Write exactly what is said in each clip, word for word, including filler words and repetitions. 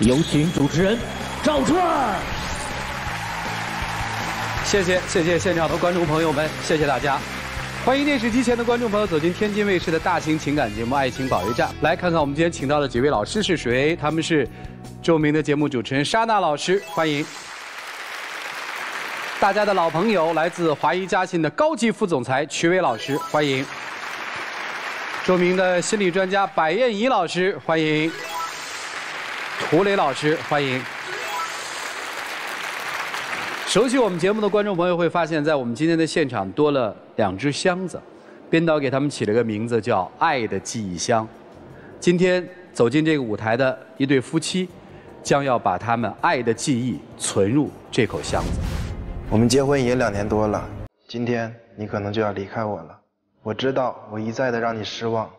有请主持人赵川。 谢谢谢谢现场的观众朋友们，谢谢大家。欢迎电视机前的观众朋友走进天津卫视的大型情感节目《爱情保卫战》，来看看我们今天请到的几位老师是谁？他们是著名的节目主持人莎娜老师，欢迎；大家的老朋友，来自华谊嘉信的高级副总裁曲伟老师，欢迎；著名的心理专家白燕怡老师，欢迎；涂磊老师，欢迎。熟悉我们节目的观众朋友会发现，在我们今天的现场多了两只箱子，编导给他们起了个名字叫“爱的记忆箱”。今天走进这个舞台的一对夫妻，将要把他们爱的记忆存入这口箱子。 我们结婚已经两年多了，今天你可能就要离开我了。我知道我一再的让你失望。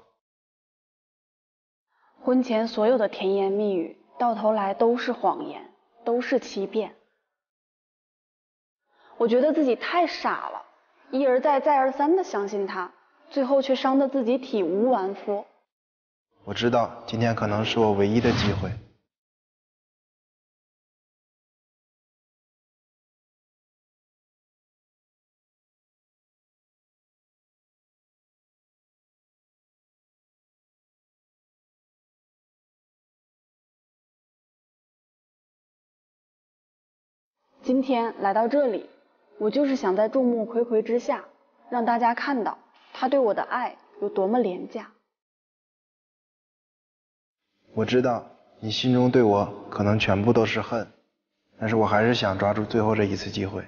婚前所有的甜言蜜语，到头来都是谎言，都是欺骗。我觉得自己太傻了，一而再再而三的相信他，最后却伤得自己体无完肤。 我知道今天可能是我唯一的机会。 今天来到这里，我就是想在众目睽睽之下，让大家看到他对我的爱有多么廉价。 我知道你心中对我可能全部都是恨，但是我还是想抓住最后这一次机会。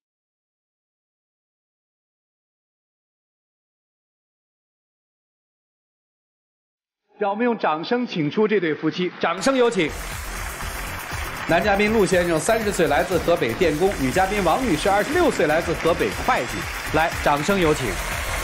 让我们用掌声请出这对夫妻，掌声有请。男嘉宾陆先生三十岁，来自河北电工；女嘉宾王女士二十六岁，来自河北会计。来，掌声有请。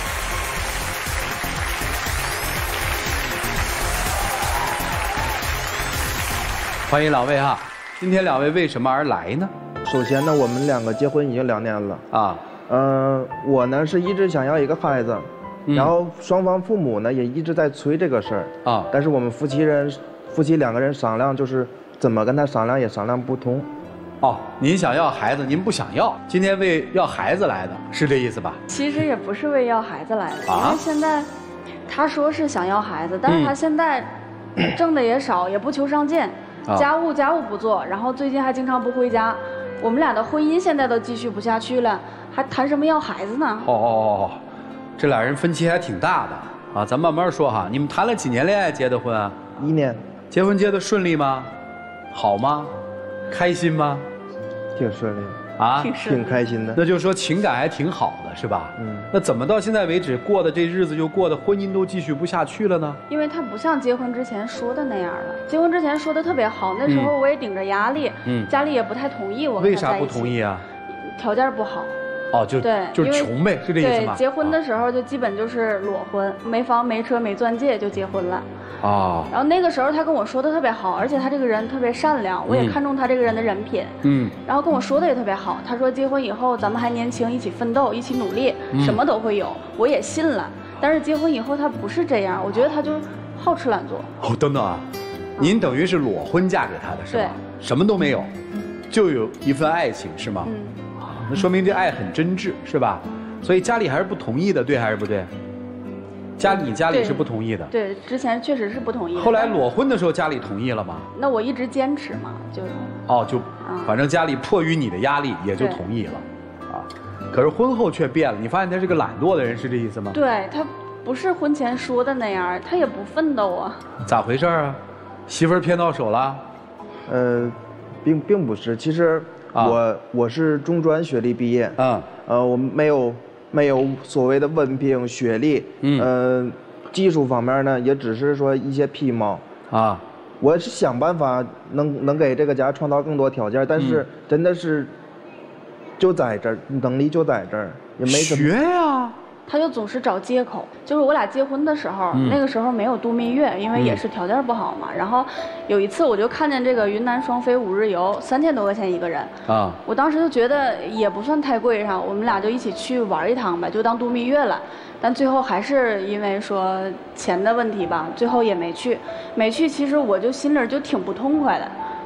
欢迎两位哈！今天两位为什么而来呢？ 首先呢，我们两个结婚已经两年了啊。嗯、呃，我呢是一直想要一个孩子，嗯、然后双方父母呢也一直在催这个事儿啊。但是我们夫妻人夫妻两个人商量，就是怎么跟他商量也商量不通。 哦，您想要孩子，您不想要，今天为要孩子来的，是这意思吧？ 其实也不是为要孩子来的，啊、因为现在他说是想要孩子，但是他现在挣的也少，嗯、也不求上进。家务家务不做，然后最近还经常不回家，我们俩的婚姻现在都继续不下去了，还谈什么要孩子呢？ 哦哦哦，这俩人分歧还挺大的啊，咱慢慢说哈。你们谈了几年恋爱结的婚啊？ 一年。 结婚结的顺利吗？好吗？开心吗？ 挺顺利啊， 挺开心的。 那就是说情感还挺好的，是吧？嗯。那怎么到现在为止过的这日子就过的婚姻都继续不下去了呢？ 因为他不像结婚之前说的那样了。结婚之前说的特别好，那时候我也顶着压力，嗯，家里也不太同意我跟他在一起。 为啥不同意啊？ 条件不好。 哦，就对， 就是穷呗，是这意思吗？ 对，结婚的时候就基本就是裸婚，没房没车没钻戒就结婚了。哦。然后那个时候他跟我说的特别好，而且他这个人特别善良，我也看中他这个人的人品。嗯。然后跟我说的也特别好，他说结婚以后咱们还年轻，一起奋斗，一起努力，嗯、什么都会有。我也信了。但是结婚以后他不是这样，我觉得他就好吃懒做。 哦，等等啊，嗯、您等于是裸婚嫁给他的是吧？对。什么都没有，就有一份爱情是吗？嗯。那说明这爱很真挚，是吧？所以家里还是不同意的，对还是不对？家里你家里是不同意的。 对，之前确实是不同意的。 后来裸婚的时候，家里同意了吗？ 那我一直坚持嘛，就哦，就反正家里迫于你的压力，也就同意了，啊。可是婚后却变了，你发现他是个懒惰的人，是这意思吗？ 对，他不是婚前说的那样，他也不奋斗啊。 咋回事啊？媳妇儿骗到手了？ 呃，并并不是，其实。啊、我我是中专学历毕业，嗯，呃，我没有没有所谓的文凭学历，嗯，呃，技术方面呢，也只是说一些皮毛啊。我是想办法能能给这个家创造更多条件，但是真的是就在这儿，能力就在这儿，也没怎么学呀。 他就总是找借口，就是我俩结婚的时候，嗯、那个时候没有度蜜月，因为也是条件不好嘛。嗯、然后有一次我就看见这个云南双飞五日游，三千多块钱一个人啊，我当时就觉得也不算太贵上，我们俩就一起去玩一趟呗，就当度蜜月了。但最后还是因为说钱的问题吧，最后也没去。没去，其实我就心里就挺不痛快的。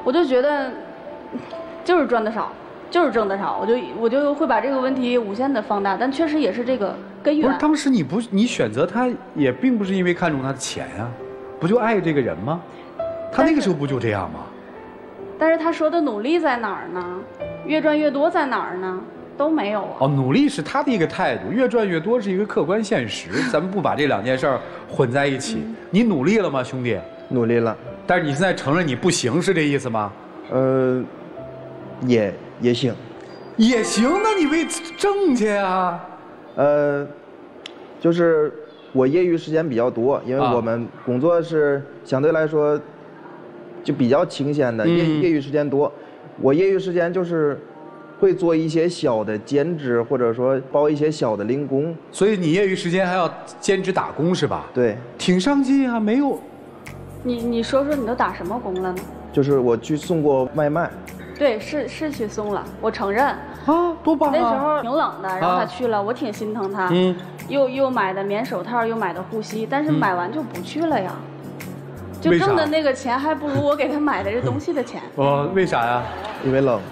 我就觉得就是赚的少，就是挣的少，我就我就会把这个问题无限的放大，但确实也是这个根源。 不是，当时你不你选择他也并不是因为看中他的钱啊，不就爱这个人吗？他那个时候不就这样吗？ 但是他说的努力在哪儿呢？越赚越多在哪儿呢？都没有啊。 哦，努力是他的一个态度，越赚越多是一个客观现实，咱们不把这两件事儿混在一起。嗯、你努力了吗，兄弟？ 努力了。 但是你现在承认你不行，是这意思吗？ 呃，也也行， 也行。那你为挣去啊？ 呃，就是我业余时间比较多，因为我们工作是相对来说就比较清闲的，业、嗯、业余时间多。我业余时间就是会做一些小的兼职，或者说包一些小的零工。 所以你业余时间还要兼职打工是吧？ 对， 挺上进啊，没有。 你你说说你都打什么工了呢？ 就是我去送过外卖。 对，是是去送了，我承认。 啊，多棒啊！ 那时候挺冷的，然后他去了，啊、我挺心疼他。嗯。又又买的棉手套，又买的护膝，但是买完就不去了呀。嗯、就挣的那个钱还不如我给他买的这东西的钱。 哦，为啥呀？ 因为冷。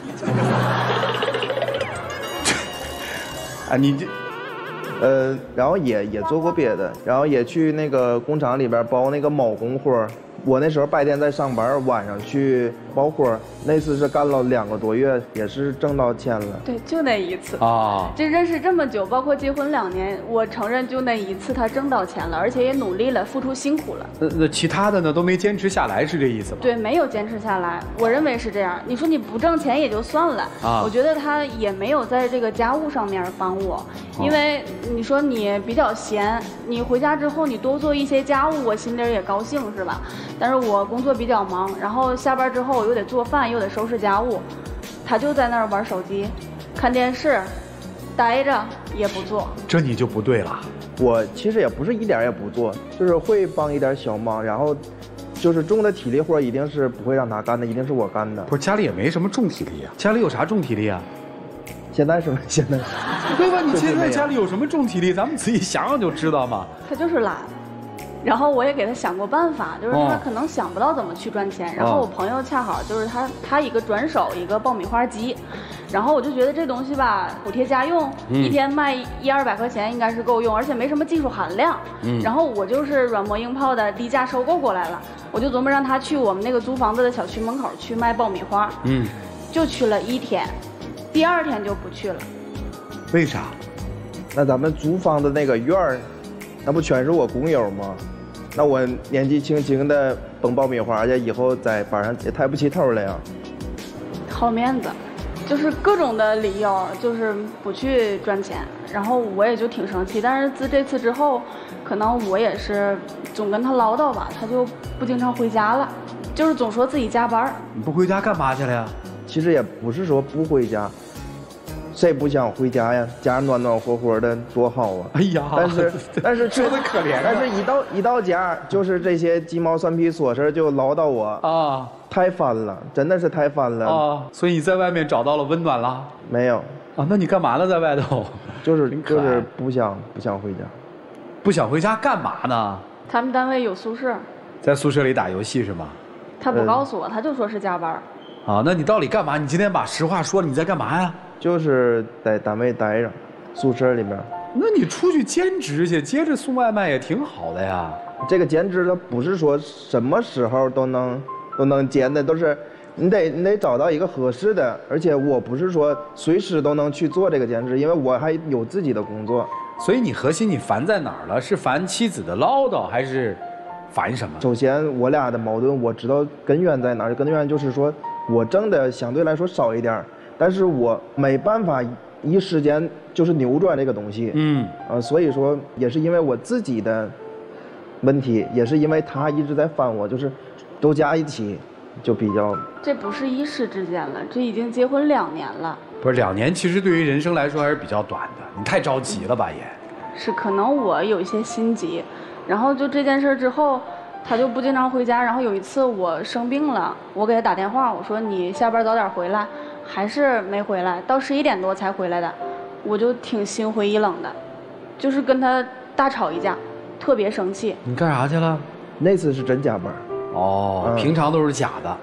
啊，你这。 呃，然后也也做过别的，然后也去那个工厂里边包那个铆工活。我那时候白天在上班，晚上去包活。那次是干了两个多月，也是挣到钱了。 对，就那一次啊！这认识这么久，包括结婚两年，我承认就那一次他挣到钱了，而且也努力了，付出辛苦了。 那那其他的呢，都没坚持下来，是这意思吗？ 对，没有坚持下来。我认为是这样。你说你不挣钱也就算了啊，我觉得他也没有在这个家务上面帮我，因为你说你比较闲，你回家之后你多做一些家务，我心里也高兴，是吧？但是我工作比较忙，然后下班之后我又得做饭，又得收拾家务，他就在那儿玩手机、看电视，待着也不做。 这你就不对了。 我其实也不是一点也不做，就是会帮一点小忙，然后就是重的体力活一定是不会让他干的，一定是我干的。 不是，家里也没什么重体力啊，家里有啥重体力啊？ 现在是吗？现在对吧？你现在家里有什么重体力？咱们仔细想想就知道嘛。 他就是懒。然后我也给他想过办法，就是他可能想不到怎么去赚钱。哦、然后我朋友恰好就是他，他一个转手一个爆米花机，然后我就觉得这东西吧，补贴家用，嗯、一天卖一二百块钱应该是够用，而且没什么技术含量。嗯、然后我就是软磨硬泡的低价收购过来了，我就琢磨让他去我们那个租房子的小区门口去卖爆米花。嗯，就去了一天，第二天就不去了。 为啥？ 那咱们租房的那个院儿，那不全是我工友吗？那我年纪轻轻的崩爆米花去，以后在班上也抬不起头了呀。 好面子，就是各种的理由，就是不去赚钱。然后我也就挺生气，但是自这次之后，可能我也是总跟他唠叨吧，他就不经常回家了，就是总说自己加班。 你不回家干嘛去了呀？ 其实也不是说不回家。谁不想回家呀？家暖暖和和的多好啊！ 哎呀， 但是但是说的可怜、啊， 但是一到一到家，就是这些鸡毛蒜皮琐事就唠叨我啊，太烦了，真的是太烦了啊！所以你在外面找到了温暖了？ 没有啊？那你干嘛呢？在外头？ 就是就是不想不想回家， 不想回家干嘛呢？ 他们单位有宿舍， 在宿舍里打游戏是吗？ 他不告诉我，嗯、他就说是加班。 啊，那你到底干嘛？你今天把实话说了，你在干嘛呀？ 就是在单位待着，宿舍里面。 那你出去兼职去，接着送外卖也挺好的呀。 这个兼职它不是说什么时候都能都能兼的，都是你得你得找到一个合适的。而且我不是说随时都能去做这个兼职，因为我还有自己的工作。 所以你核心你烦在哪儿了？是烦妻子的唠叨，还是烦什么？ 首先我俩的矛盾我知道根源在哪儿，根源就是说我挣的相对来说少一点。但是我没办法一时间就是扭转这个东西，嗯，呃，所以说也是因为我自己的问题，也是因为他一直在烦我，就是都加一起就比较。 这不是一时之间了，这已经结婚两年了。 不是两年，其实对于人生来说还是比较短的，你太着急了吧也。 是，可能我有一些心急，然后就这件事之后。他就不经常回家，然后有一次我生病了，我给他打电话，我说你下班早点回来，还是没回来，到十一点多才回来的，我就挺心灰意冷的，就是跟他大吵一架，特别生气。 你干啥去了？ 那次是真加班。 哦，嗯、平常都是假的，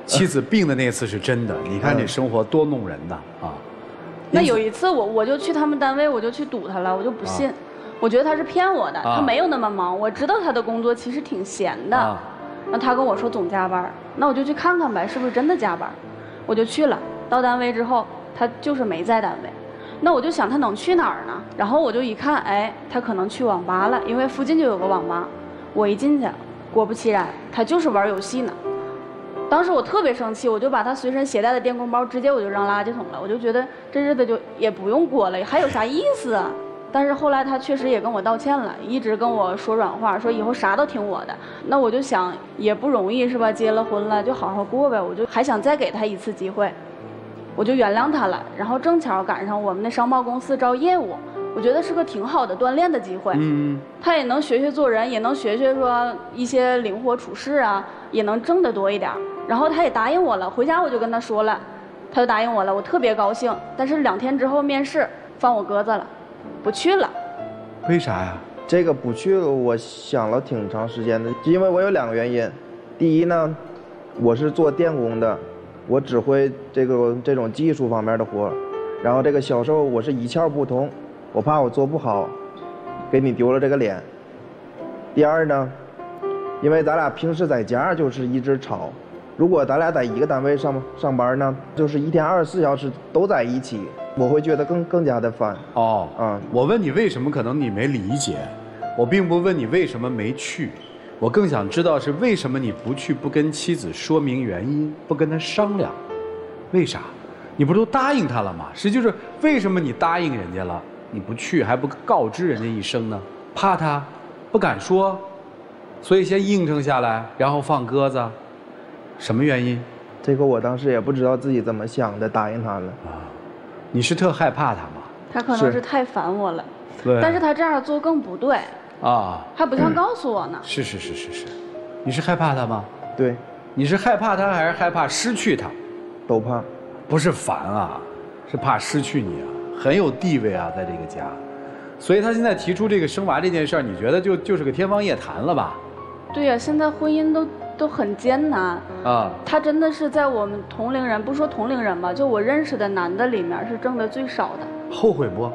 妻子病的那次是真的，你看这生活多弄人呐啊！ 那有一次我我就去他们单位，我就去堵他了，我就不信，啊、我觉得他是骗我的，啊、他没有那么忙，我知道他的工作其实挺闲的。啊、那他跟我说总加班，那我就去看看呗，是不是真的加班？我就去了，到单位之后，他就是没在单位。那我就想他能去哪儿呢？然后我就一看，哎，他可能去网吧了，因为附近就有个网吧。我一进去，果不其然，他就是玩游戏呢。当时我特别生气，我就把他随身携带的电工包直接我就扔垃圾桶了。我就觉得这日子就也不用过了，还有啥意思啊？但是后来他确实也跟我道歉了，一直跟我说软话，说以后啥都听我的。那我就想也不容易是吧？结了婚了就好好过呗。我就还想再给他一次机会，我就原谅他了。然后正巧赶上我们那商贸公司招业务，我觉得是个挺好的锻炼的机会。嗯，他也能学学做人，也能学学说一些灵活处事啊，也能挣得多一点。然后他也答应我了，回家我就跟他说了，他就答应我了，我特别高兴。但是两天之后面试放我鸽子了，不去了。 为啥呀？ 这个不去，我想了挺长时间的，因为我有两个原因。第一呢，我是做电工的，我只会这个这种技术方面的活，然后这个销售我是一窍不通，我怕我做不好，给你丢了这个脸。第二呢，因为咱俩平时在家就是一直吵。如果咱俩在一个单位上上班呢，就是一天二十四小时都在一起，我会觉得更更加的烦。 哦，嗯，我问你为什么，可能你没理解。我并不问你为什么没去，我更想知道是为什么你不去，不跟妻子说明原因，不跟他商量，为啥？你不都答应他了吗？实际就是为什么你答应人家了，你不去还不告知人家一声呢？怕他，不敢说，所以先应承下来，然后放鸽子。什么原因？ 这个我当时也不知道自己怎么想的，答应他了。啊， 你是特害怕他吗？ 他可能是太烦我了。对。但是他这样做更不对。啊。还不像告诉我呢。 是是是是是，你是害怕他吗？ 对。 你是害怕他还是害怕失去他？ 都怕。 不是烦啊，是怕失去你啊，很有地位啊，在这个家。所以他现在提出这个生娃这件事儿，你觉得就就是个天方夜谭了吧？ 对呀、啊，现在婚姻都。都很艰难啊！他真的是在我们同龄人，不说同龄人吧，就我认识的男的里面是挣的最少的。 后悔不？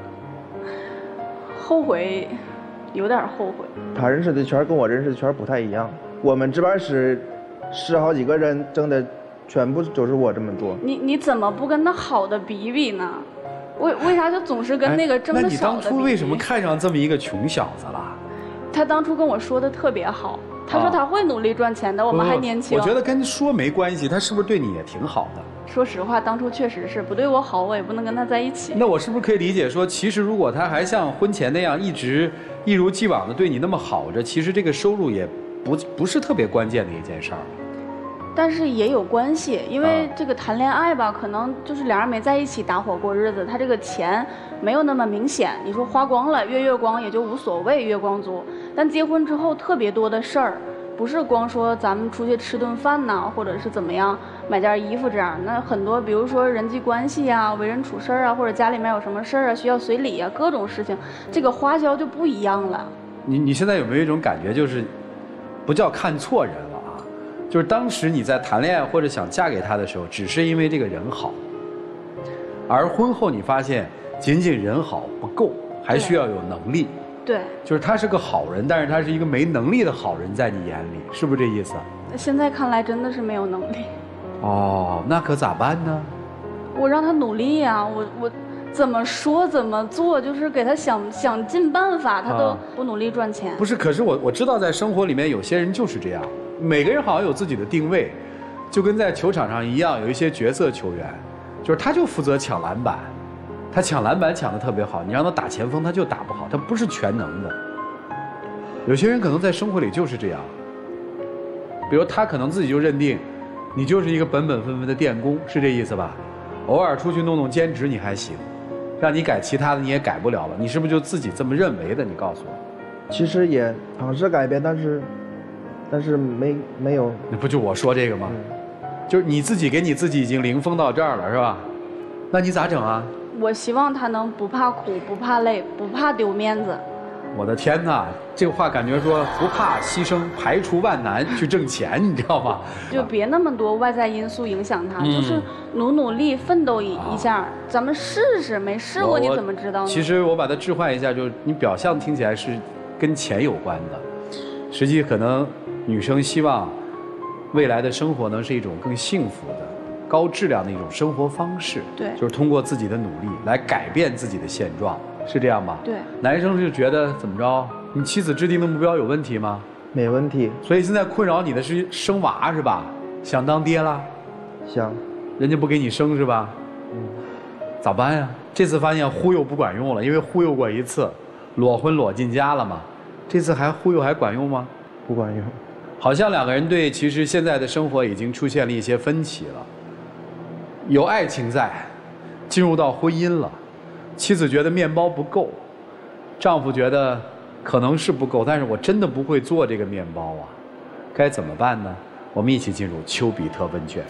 后悔，有点后悔。 他认识的圈跟我认识的圈不太一样。我们值班室十好几个人挣的，全部就是我这么多。 你你怎么不跟他好的比比呢？为为啥就总是跟那个挣的少的比比？ 那你当初为什么看上这么一个穷小子了？ 他当初跟我说的特别好。他说他会努力赚钱的，啊、我们还年轻。 我觉得跟说没关系，他是不是对你也挺好的？ 说实话，当初确实是不对我好，我也不能跟他在一起。 那我是不是可以理解说，其实如果他还像婚前那样一直一如既往的对你那么好着，其实这个收入也不不是特别关键的一件事儿。 但是也有关系，因为这个谈恋爱吧，可能就是两人没在一起搭伙过日子，他这个钱没有那么明显。你说花光了，月月光也就无所谓，月光族。但结婚之后特别多的事儿，不是光说咱们出去吃顿饭呐，或者是怎么样买件衣服这样。那很多，比如说人际关系啊、为人处事啊，或者家里面有什么事儿啊，需要随礼啊，各种事情，这个花销就不一样了。 你你现在有没有一种感觉，就是不叫看错人了？就是当时你在谈恋爱或者想嫁给他的时候，只是因为这个人好，而婚后你发现仅仅人好不够，还需要有能力。 对， 就是他是个好人，但是他是一个没能力的好人，在你眼里是不是这意思？ 现在看来真的是没有能力。 哦，那可咋办呢？ 我让他努力呀、啊，我我怎么说怎么做，就是给他想想尽办法，他都不努力赚钱。啊、 不是，可是我我知道在生活里面有些人就是这样。每个人好像有自己的定位，就跟在球场上一样，有一些角色球员，就是他就负责抢篮板，他抢篮板抢得特别好，你让他打前锋他就打不好，他不是全能的。有些人可能在生活里就是这样，比如他可能自己就认定，你就是一个本本分分的电工，是这意思吧？偶尔出去弄弄兼职你还行，让你改其他的你也改不了了，你是不是就自己这么认为的？你告诉我。 其实也尝试改变，但是。但是没没有， 那不就我说这个吗？嗯、就是你自己给你自己已经零封到这儿了，是吧？那你咋整啊？ 我希望他能不怕苦，不怕累，不怕丢面子， 我的天哪，这个话感觉说不怕牺牲，排除万难去挣钱，你知道吗？ 就别那么多外在因素影响他，嗯、就是努努力奋斗一一下，啊、咱们试试，没试过你怎么知道呢？ 其实我把它置换一下，就是你表象听起来是跟钱有关的，实际可能女生希望未来的生活呢是一种更幸福的、高质量的一种生活方式。 对， 就是通过自己的努力来改变自己的现状。是这样吧？ 对， 男生就觉得怎么着？你妻子制定的目标有问题吗？ 没问题。 所以现在困扰你的是生娃是吧？想当爹了？ 想。 人家不给你生是吧？嗯。咋办呀？这次发现忽悠不管用了，因为忽悠过一次，裸婚裸进家了嘛。这次还忽悠还管用吗？ 不管用。 好像两个人对其实现在的生活已经出现了一些分歧了。有爱情在，进入到婚姻了。妻子觉得面包不够，丈夫觉得可能是不够，但是我真的不会做这个面包啊，该怎么办呢？我们一起进入丘比特问卷。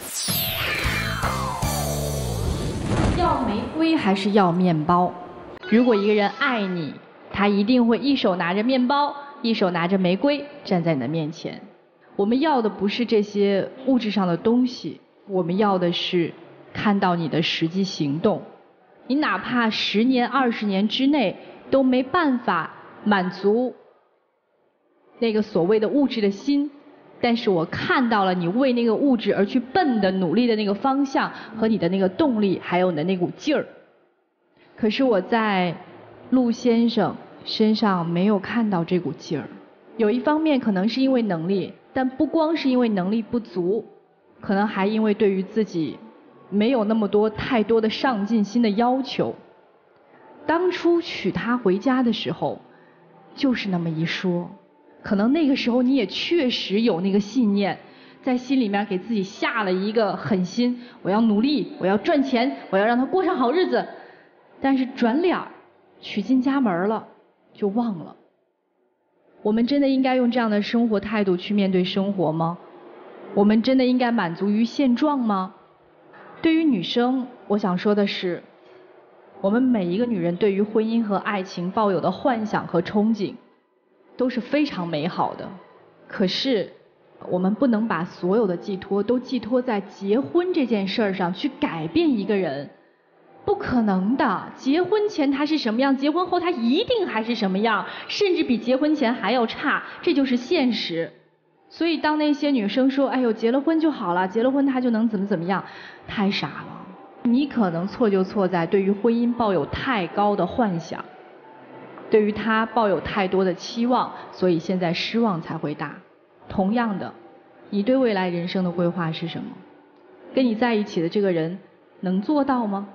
要玫瑰还是要面包？如果一个人爱你，他一定会一手拿着面包，一手拿着玫瑰站在你的面前。我们要的不是这些物质上的东西，我们要的是看到你的实际行动。你哪怕十年、二十年之内都没办法满足那个所谓的物质的心，但是我看到了你为那个物质而去奔的努力的那个方向和你的那个动力，还有你的那股劲儿。可是我在陆先生身上没有看到这股劲儿。有一方面可能是因为能力，但不光是因为能力不足，可能还因为对于自己没有那么多太多的上进心的要求。当初娶她回家的时候，就是那么一说，可能那个时候你也确实有那个信念，在心里面给自己下了一个狠心，我要努力，我要赚钱，我要让他过上好日子。但是转脸娶进家门了，就忘了。我们真的应该用这样的生活态度去面对生活吗？我们真的应该满足于现状吗？对于女生，我想说的是，我们每一个女人对于婚姻和爱情抱有的幻想和憧憬都是非常美好的。可是我们不能把所有的寄托都寄托在结婚这件事儿上去改变一个人，不可能的。结婚前他是什么样，结婚后他一定还是什么样，甚至比结婚前还要差，这就是现实。所以当那些女生说哎呦结了婚就好了，结了婚他就能怎么怎么样，太傻了。你可能错就错在对于婚姻抱有太高的幻想，对于他抱有太多的期望，所以现在失望才会大。同样的，你对未来人生的规划是什么？跟你在一起的这个人能做到吗？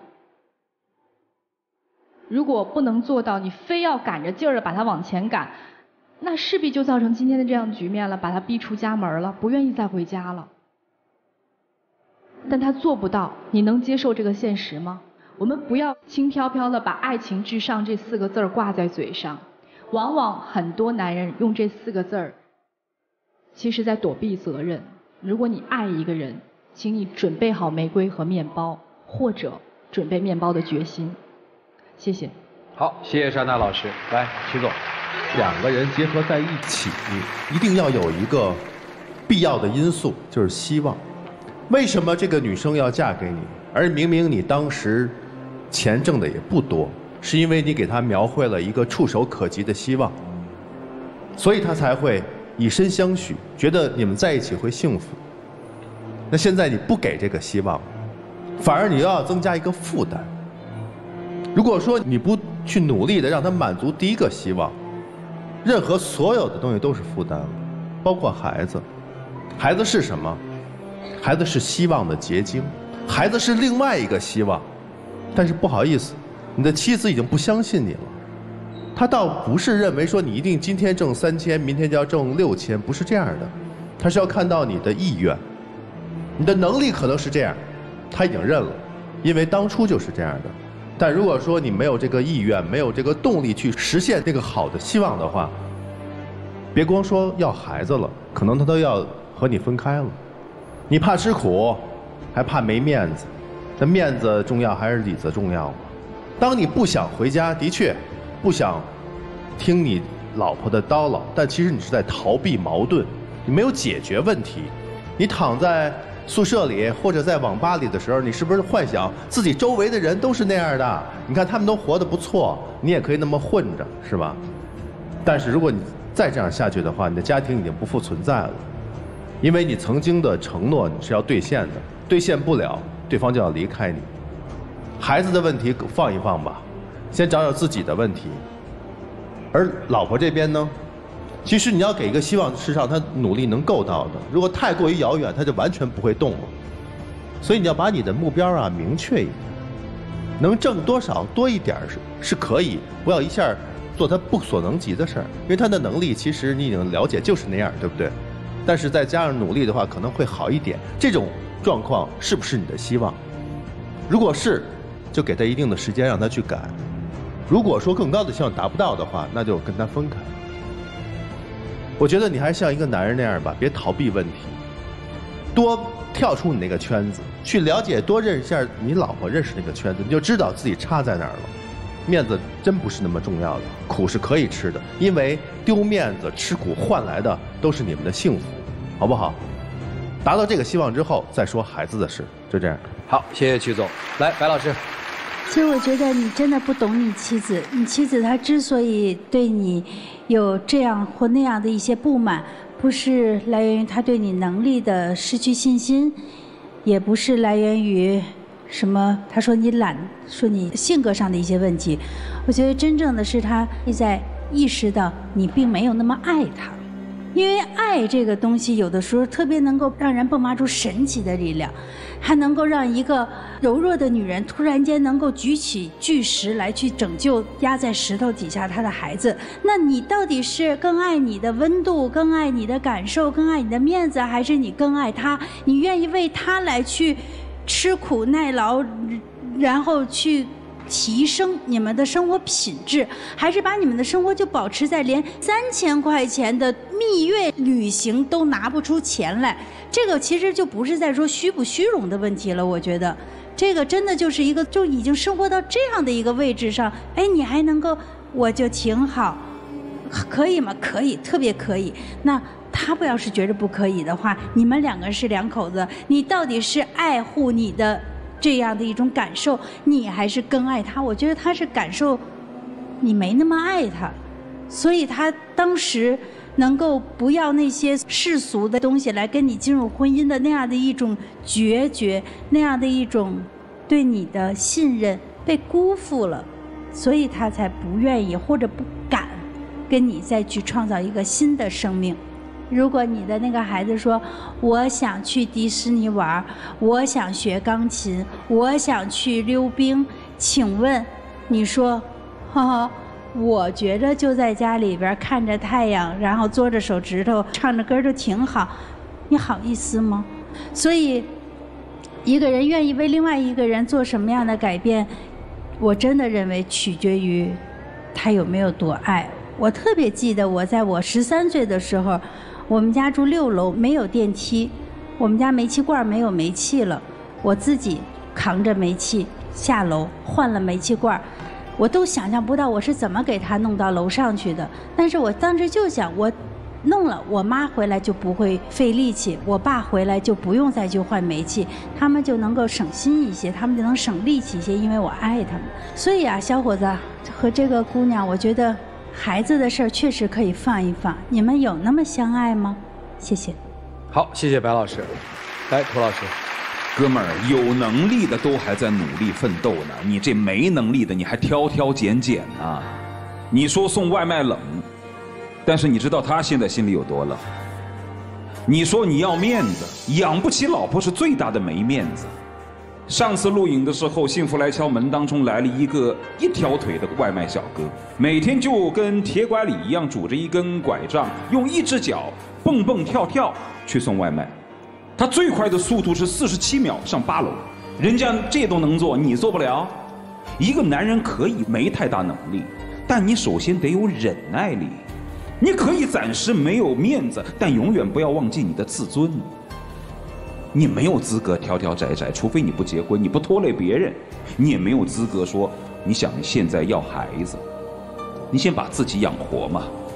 如果不能做到，你非要赶着劲儿的把他往前赶，那势必就造成今天的这样局面了，把他逼出家门了，不愿意再回家了。但他做不到，你能接受这个现实吗？我们不要轻飘飘的把爱情至上这四个字儿挂在嘴上，往往很多男人用这四个字儿其实在躲避责任。如果你爱一个人，请你准备好玫瑰和面包，或者准备面包的决心。谢谢。 好，谢谢莎娜老师。来，徐总。 两个人结合在一起，一定要有一个必要的因素，就是希望。为什么这个女生要嫁给你？而明明你当时钱挣的也不多，是因为你给她描绘了一个触手可及的希望，所以她才会以身相许，觉得你们在一起会幸福。那现在你不给这个希望，反而你又要增加一个负担。如果说你不去努力的让她满足第一个希望，任何所有的东西都是负担了，包括孩子。孩子是什么？孩子是希望的结晶，孩子是另外一个希望。但是不好意思，你的妻子已经不相信你了。她倒不是认为说你一定今天挣三千，明天就要挣六千，不是这样的。她是要看到你的意愿，你的能力可能是这样，她已经认了，因为当初就是这样的。但如果说你没有这个意愿，没有这个动力去实现这个好的希望的话，别光说要孩子了，可能他都要和你分开了。你怕吃苦，还怕没面子，那面子重要还是里子重要吗？当你不想回家，的确不想听你老婆的叨唠，但其实你是在逃避矛盾，你没有解决问题。你躺在宿舍里或者在网吧里的时候，你是不是幻想自己周围的人都是那样的？你看他们都活得不错，你也可以那么混着，是吧？但是如果你再这样下去的话，你的家庭已经不复存在了，因为你曾经的承诺你是要兑现的，兑现不了，对方就要离开你。孩子的问题放一放吧，先找找自己的问题。而老婆这边呢，其实你要给一个希望，是让他努力能够到的。如果太过于遥远，他就完全不会动了。所以你要把你的目标啊明确一点，能挣多少多一点是是可以，不要一下做他不所能及的事儿，因为他的能力其实你已经了解就是那样，对不对？但是再加上努力的话，可能会好一点。这种状况是不是你的希望？如果是，就给他一定的时间让他去改。如果说更高的希望达不到的话，那就跟他分开。我觉得你还像一个男人那样吧，别逃避问题，多跳出你那个圈子，去了解，多认识一下你老婆认识那个圈子，你就知道自己差在哪儿了。面子真不是那么重要的，苦是可以吃的，因为丢面子吃苦换来的都是你们的幸福，好不好？达到这个希望之后再说孩子的事，就这样。 好，谢谢曲总。来，白老师。 其实我觉得你真的不懂你妻子，你妻子她之所以对你有这样或那样的一些不满，不是来源于她对你能力的失去信心，也不是来源于什么她说你懒，说你性格上的一些问题。我觉得真正的是她在意识到你并没有那么爱她。因为爱这个东西，有的时候特别能够让人迸发出神奇的力量，还能够让一个柔弱的女人突然间能够举起巨石来去拯救压在石头底下她的孩子。那你到底是更爱你的温度，更爱你的感受，更爱你的面子，还是你更爱他？你愿意为他来去吃苦耐劳，然后去提升你们的生活品质，还是把你们的生活就保持在连三千块钱的蜜月旅行都拿不出钱来？这个其实就不是在说虚不虚荣的问题了，我觉得这个真的就是一个就已经生活到这样的一个位置上，哎，你还能够我就挺好，可以吗？可以，特别可以。那他不要是觉得不可以的话，你们两个是两口子，你到底是爱护你的这样的一种感受，你还是更爱他？我觉得他是感受你没那么爱他，所以他当时能够不要那些世俗的东西来跟你进入婚姻的那样的一种决绝，那样的一种对你的信任被辜负了，所以他才不愿意或者不敢跟你再去创造一个新的生命。如果你的那个孩子说我想去迪士尼玩，我想学钢琴，我想去溜冰，请问你说呵呵，我觉得就在家里边看着太阳，然后嘬着手指头唱着歌就挺好，你好意思吗？所以一个人愿意为另外一个人做什么样的改变，我真的认为取决于他有没有多爱。我特别记得我在我十三岁的时候，我们家住六楼，没有电梯，我们家煤气罐没有煤气了，我自己扛着煤气下楼换了煤气罐，我都想象不到我是怎么给他弄到楼上去的。但是我当时就想，我弄了，我妈回来就不会费力气，我爸回来就不用再去换煤气，他们就能够省心一些，他们就能省力气一些，因为我爱他们。所以啊，小伙子和这个姑娘，我觉得孩子的事儿确实可以放一放，你们有那么相爱吗？谢谢。 好，谢谢白老师。来，涂老师。 哥们儿，有能力的都还在努力奋斗呢，你这没能力的你还挑挑拣拣呢。你说送外卖冷，但是你知道他现在心里有多冷。你说你要面子，养不起老婆是最大的没面子。上次录影的时候，幸福来敲门当中来了一个一条腿的外卖小哥，每天就跟铁拐李一样拄着一根拐杖，用一只脚蹦蹦跳跳去送外卖。他最快的速度是四十七秒上八楼，人家这都能做，你做不了。一个男人可以没太大能力，但你首先得有忍耐力。你可以暂时没有面子，但永远不要忘记你的自尊。你没有资格挑挑摘摘，除非你不结婚，你不拖累别人，你也没有资格说你想现在要孩子。你先把自己养活嘛。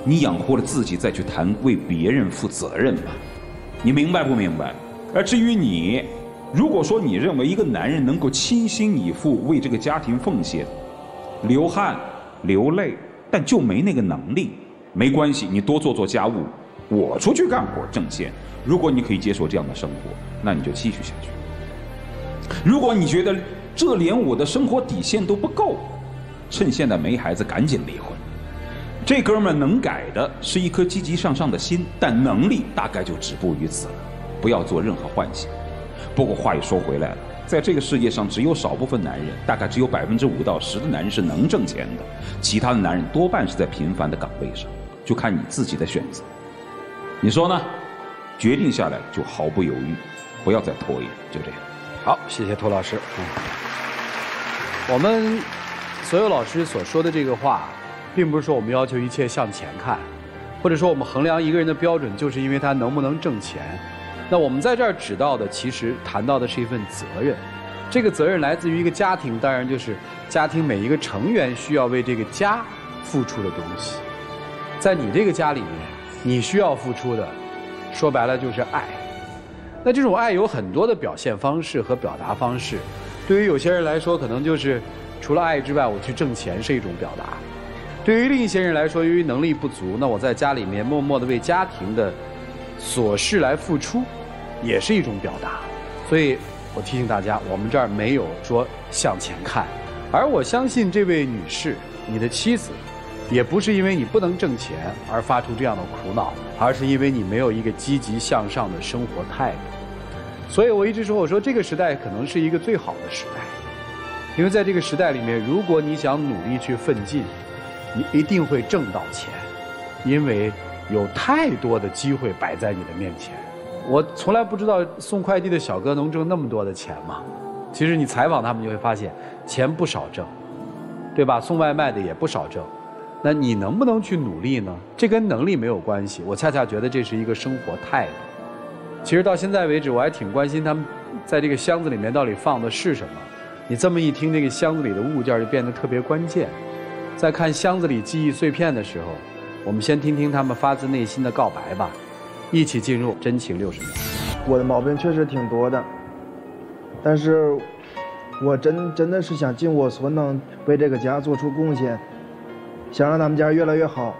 你养活了自己，再去谈为别人负责任吧。你明白不明白？而至于你，如果说你认为一个男人能够倾心以赴为这个家庭奉献，流汗流泪，但就没那个能力，没关系，你多做做家务，我出去干活挣钱。如果你可以接受这样的生活，那你就继续下去。如果你觉得这连我的生活底线都不够，趁现在没孩子赶紧离婚。这哥们儿能改的是一颗积极向上的心，但能力大概就止步于此了。不要做任何幻想。不过话又说回来了，在这个世界上，只有少部分男人，大概只有百分之五到十的男人是能挣钱的，其他的男人多半是在平凡的岗位上，就看你自己的选择。你说呢？决定下来就毫不犹豫，不要再拖延，就这样。 好，谢谢涂老师。嗯，我们所有老师所说的这个话，并不是说我们要求一切向前看，或者说我们衡量一个人的标准就是因为他能不能挣钱。那我们在这儿指到的，其实谈到的是一份责任。这个责任来自于一个家庭，当然就是家庭每一个成员需要为这个家付出的东西。在你这个家里面，你需要付出的，说白了就是爱。那这种爱有很多的表现方式和表达方式。对于有些人来说，可能就是除了爱之外，我去挣钱是一种表达；对于另一些人来说，由于能力不足，那我在家里面默默地为家庭的琐事来付出，也是一种表达。所以我提醒大家，我们这儿没有说向前看，而我相信这位女士，你的妻子，也不是因为你不能挣钱而发出这样的苦恼，而是因为你没有一个积极向上的生活态度。所以我一直说，我说这个时代可能是一个最好的时代，因为在这个时代里面，如果你想努力去奋进，你一定会挣到钱，因为有太多的机会摆在你的面前。我从来不知道送快递的小哥能挣那么多的钱嘛。其实你采访他们就会发现，钱不少挣，对吧？送外卖的也不少挣。那你能不能去努力呢？这跟能力没有关系，我恰恰觉得这是一个生活态度。其实到现在为止，我还挺关心他们在这个箱子里面到底放的是什么。你这么一听，这个箱子里的物件就变得特别关键。在看箱子里记忆碎片的时候，我们先听听他们发自内心的告白吧，一起进入真情六十秒。 我的毛病确实挺多的，但是我真真的是想尽我所能为这个家做出贡献，想让他们家越来越好。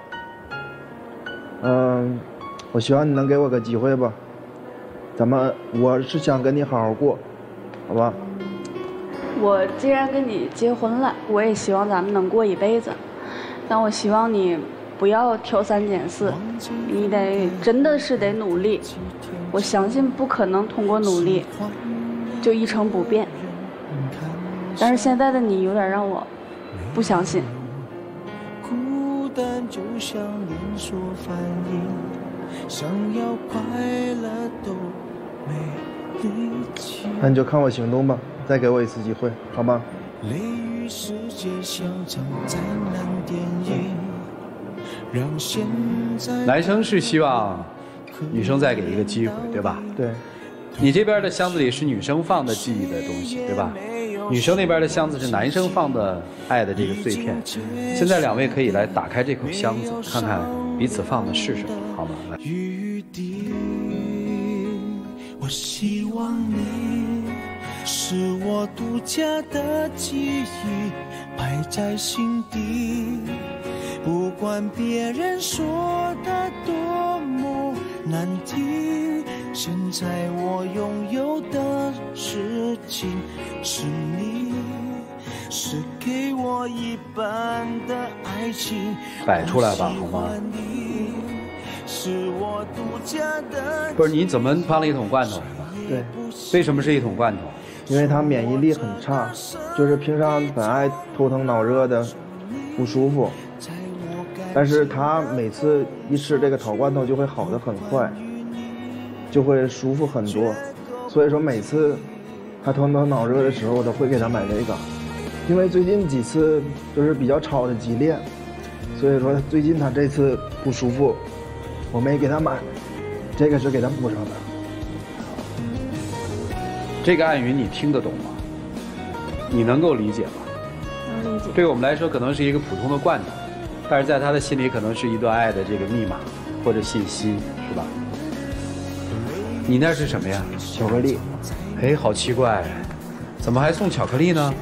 嗯，我希望你能给我个机会吧。咱们，我是想跟你好好过，好吧？ 我既然跟你结婚了，我也希望咱们能过一辈子。但我希望你不要挑三拣四，你得真的是得努力。我相信不可能通过努力就一成不变。但是现在的你有点让我不相信。孤单就像连锁反应，想要快乐都没力气。 那你就看我行动吧，再给我一次机会，好吗？ 男生是希望女生再给一个机会，对吧？ 对。 你这边的箱子里是女生放的记忆的东西，对吧？女生那边的箱子是男生放的爱的这个碎片。现在两位可以来打开这口箱子，看看彼此放的是什么，好吗？来。 我希望你是我独家的记忆，摆在心底，不管别人说的多么难听，现在我拥有的事情是你，是给我一半的爱情， 摆出来吧，好吗？不是，你怎么放了一桶罐头是吧？ 对。 为什么是一桶罐头？ 因为他免疫力很差，就是平常本爱头疼脑热的，不舒服。但是他每次一吃这个桃罐头就会好得很快，就会舒服很多。所以说每次他头疼脑热的时候，我都会给他买这个。因为最近几次就是比较吵的激烈，所以说最近他这次不舒服。我没给他买，这个是给他补上的。 这个暗语你听得懂吗？你能够理解吗？ 能理解。 对我们来说可能是一个普通的罐头， 但是在他的心里可能是一段爱的这个密码或者信息，是吧？你那是什么呀？ 巧克力。 哎，好奇怪，怎么还送巧克力呢？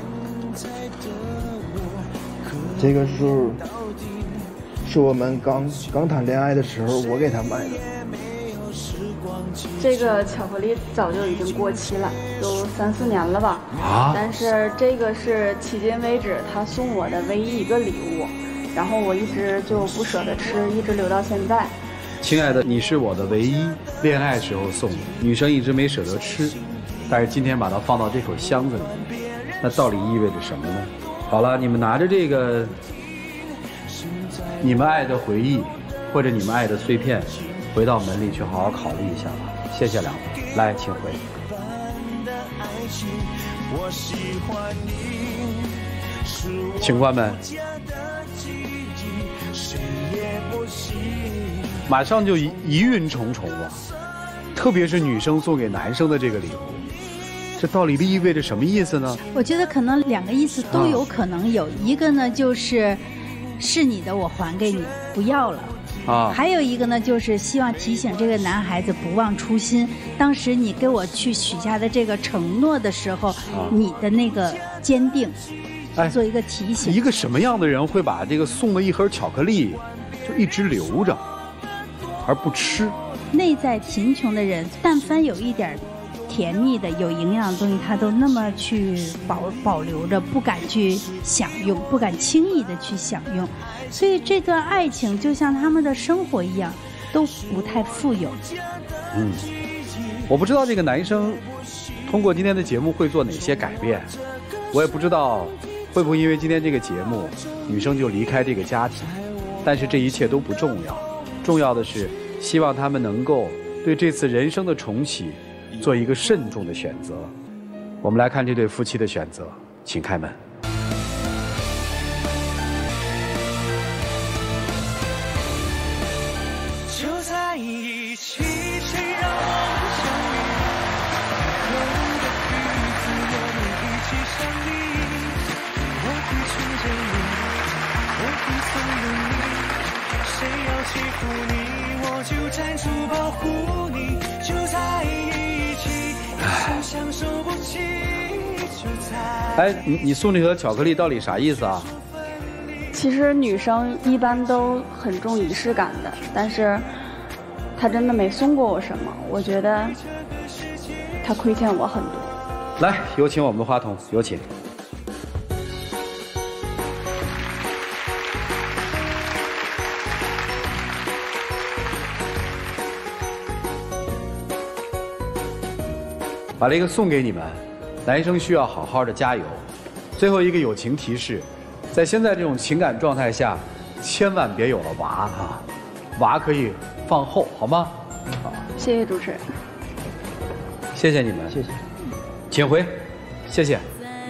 这个是是我们刚刚谈恋爱的时候我给他买的。 这个巧克力早就已经过期了，有三四年了吧。 啊！ 但是这个是迄今为止他送我的唯一一个礼物，然后我一直就不舍得吃，一直留到现在。 亲爱的，你是我的唯一，恋爱时候送的，女生一直没舍得吃，但是今天把它放到这口箱子里，那到底意味着什么呢？好了，你们拿着这个你们爱的回忆，或者你们爱的碎片，回到门里去好好考虑一下吧。谢谢两位，来，请回。请关门。马上就疑疑云重重了，特别是女生送给男生的这个礼物，这到底意味着什么意思呢？ 我觉得可能两个意思都有可能有，啊、一个呢就是是你的我还给你，不要了。啊，还有一个呢，就是希望提醒这个男孩子不忘初心。当时你给我去许下的这个承诺的时候，啊、你的那个坚定，哎，做一个提醒。 一个什么样的人会把这个送了一盒巧克力就一直留着，而不吃？ 内在贫穷的人，但凡有一点甜蜜的、有营养的东西，他都那么去保保留着，不敢去享用，不敢轻易的去享用。所以这段爱情就像他们的生活一样，都不太富有。 嗯，我不知道这个男生通过今天的节目会做哪些改变，我也不知道会不会因为今天这个节目，女生就离开这个家庭。但是这一切都不重要，重要的是希望他们能够对这次人生的重启做一个慎重的选择。我们来看这对夫妻的选择，请开门。 就在一起，谁让我们相遇？以后的日子，我们一起相依。我会宠着你，我会纵容你。谁要欺负你，我就站出保护你。就在一起，一生相守不弃。就在。 哎，你你送这盒巧克力到底啥意思啊？ 其实女生一般都很重仪式感的，但是她真的没送过我什么，我觉得她亏欠我很多。 来，有请我们的话筒，有请。把这个送给你们，男生需要好好的加油。最后一个友情提示，在现在这种情感状态下，千万别有了娃啊，娃可以放后，好吗？好， 谢谢主持人。 谢谢你们， 谢谢， 请回，谢谢。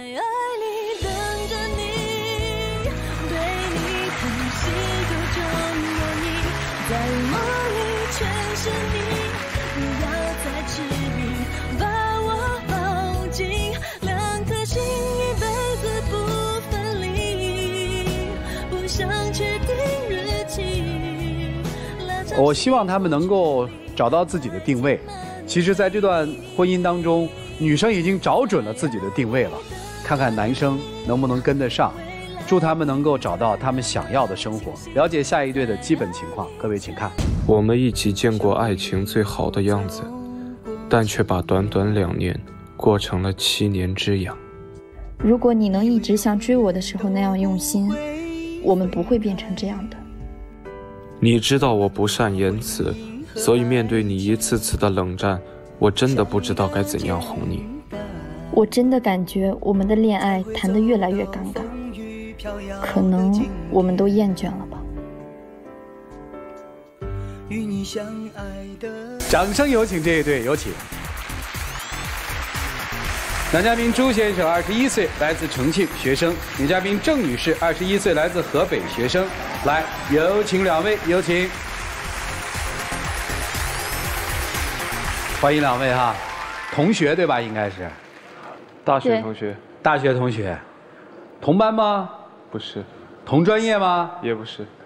我希望他们能够找到自己的定位。其实，在这段婚姻当中，女生已经找准了自己的定位了，看看男生能不能跟得上。祝他们能够找到他们想要的生活。了解下一对的基本情况，各位请看。 我们一起见过爱情最好的样子，但却把短短两年过成了七年之痒。 如果你能一直像追我的时候那样用心，我们不会变成这样的。 你知道我不善言辞，所以面对你一次次的冷战，我真的不知道该怎样哄你。 我真的感觉我们的恋爱谈得越来越尴尬，可能我们都厌倦了吧。 掌声有请这一对，有请。男嘉宾朱先生，二十一岁，来自重庆，学生；女嘉宾郑女士，二十一岁，来自河北，学生。来，有请两位，有请。欢迎两位哈，同学对吧？应该是。 大学同学。 大学同学，同班吗？ 不是。 同专业吗？ 也不是。